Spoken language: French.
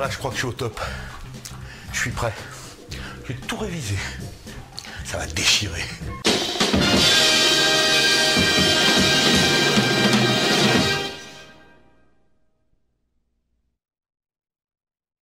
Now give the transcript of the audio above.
Voilà, je crois que je suis au top. Je suis prêt. J'ai tout révisé. Ça va déchirer.